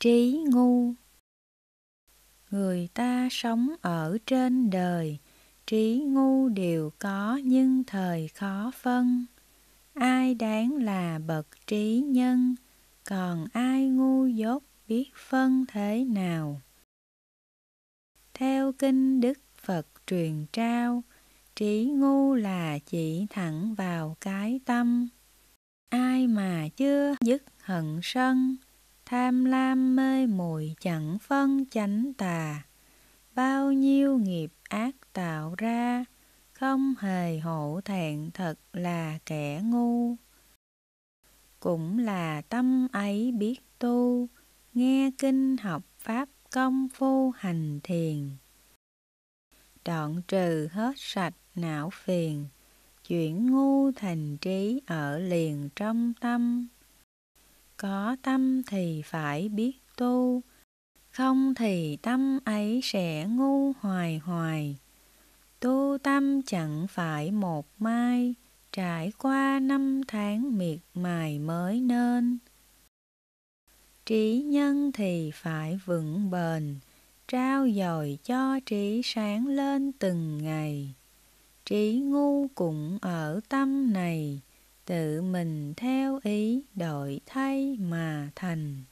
Trí ngu. Người ta sống ở trên đời, trí ngu đều có nhưng thời khó phân. Ai đáng là bậc trí nhân, còn ai ngu dốt biết phân thế nào. Theo kinh Đức Phật truyền trao, trí ngu là chỉ thẳng vào cái tâm. Ai mà chưa dứt hận sân, tham lam mê muội chẳng phân chánh tà. Bao nhiêu nghiệp ác tạo ra, không hề hổ thẹn thật là kẻ ngu. Cũng là tâm ấy biết tu, nghe kinh học pháp công phu hành thiền. Đoạn trừ hết sạch não phiền, chuyển ngu thành trí ở liền trong tâm. Có tâm thì phải biết tu, không thì tâm ấy sẽ ngu hoài hoài. Tu tâm chẳng phải một mai, trải qua 5 tháng miệt mài mới nên. Trí nhân thì phải vững bền, trao dồi cho trí sáng lên từng ngày. Trí ngu cũng ở tâm này, tự mình theo ý đổi thay mà thành.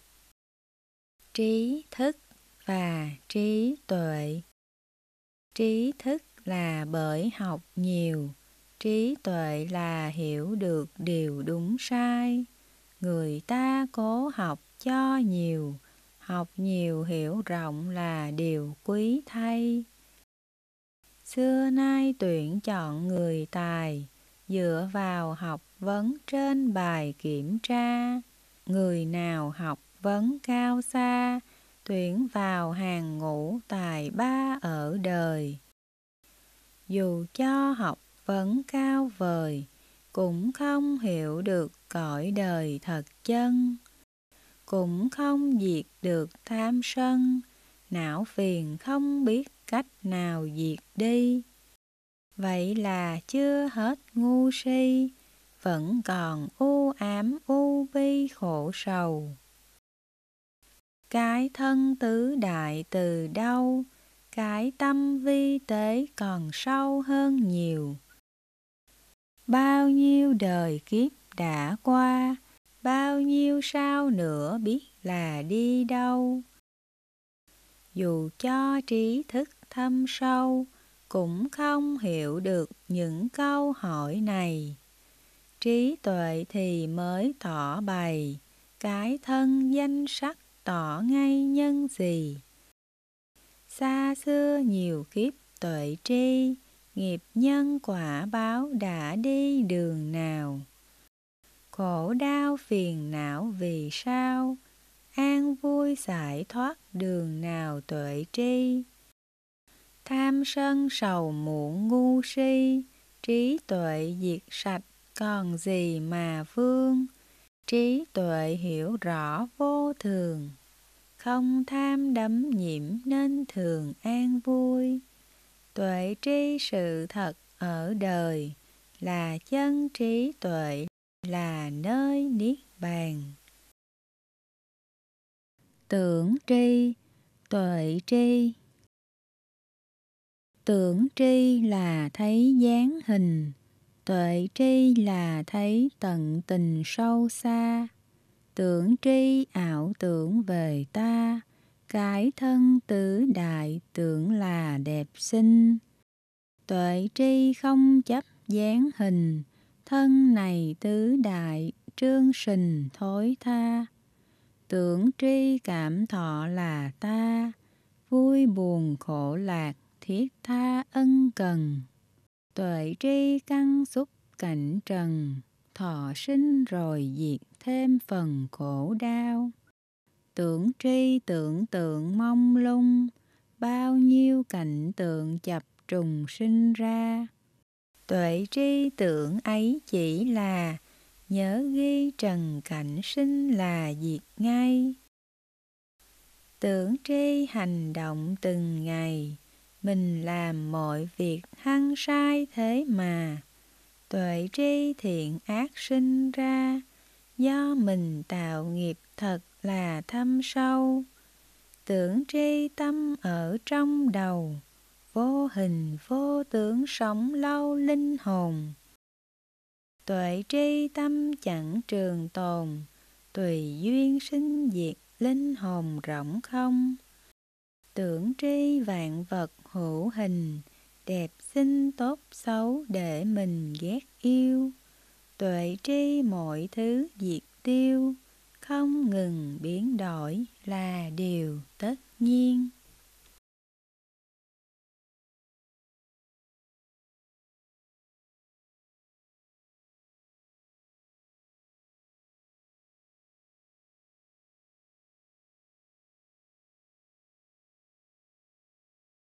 Trí thức và trí tuệ. Trí thức là bởi học nhiều, trí tuệ là hiểu được điều đúng sai. Người ta cố học cho nhiều, học nhiều hiểu rộng là điều quý thay. Xưa nay tuyển chọn người tài, dựa vào học vấn trên bài kiểm tra. Người nào học vấn cao xa, tuyển vào hàng ngũ tài ba ở đời. Dù cho học vấn cao vời, cũng không hiểu được cõi đời thật chân. Cũng không diệt được tham sân, não phiền không biết cách nào diệt đi. Vậy là chưa hết ngu si, vẫn còn u ám u bi khổ sầu. Cái thân tứ đại từ đâu, cái tâm vi tế còn sâu hơn nhiều. Bao nhiêu đời kiếp đã qua, bao nhiêu sao nữa biết là đi đâu. Dù cho trí thức thâm sâu, cũng không hiểu được những câu hỏi này. Trí tuệ thì mới tỏ bày, cái thân danh sắc tỏ ngay nhân gì. Xa xưa nhiều kiếp tuệ tri, nghiệp nhân quả báo đã đi đường nào. Khổ đau phiền não vì sao, an vui giải thoát đường nào tuệ tri. Tham sân sầu muộn ngu si, trí tuệ diệt sạch còn gì mà vương. Trí tuệ hiểu rõ vô thường, không tham đắm nhiễm nên thường an vui. Tuệ tri sự thật ở đời, là chân trí tuệ, là nơi niết bàn. Tưởng tri, tuệ tri. Tưởng tri là thấy dáng hình, tuệ tri là thấy tận tình sâu xa. Tưởng tri ảo tưởng về ta, cái thân tứ đại tưởng là đẹp xinh. Tuệ tri không chấp dáng hình, thân này tứ đại trương sình thối tha. Tưởng tri cảm thọ là ta, vui buồn khổ lạc thiết tha ân cần. Tuệ tri căn xúc cảnh trần, thọ sinh rồi diệt thêm phần khổ đau. Tưởng tri tưởng tượng mông lung, bao nhiêu cảnh tượng chập trùng sinh ra. Tuệ tri tưởng ấy chỉ là, nhớ ghi trần cảnh sinh là diệt ngay. Tưởng tri hành động từng ngày, mình làm mọi việc hăng sai thế mà. Tuệ tri thiện ác sinh ra, do mình tạo nghiệp thật là thâm sâu. Tưởng tri tâm ở trong đầu, vô hình vô tưởng sống lâu linh hồn. Tuệ tri tâm chẳng trường tồn, tùy duyên sinh diệt linh hồn rỗng không. Tưởng tri vạn vật hữu hình, đẹp xinh tốt xấu để mình ghét yêu. Tuệ tri mọi thứ diệt tiêu, không ngừng biến đổi là điều tất nhiên.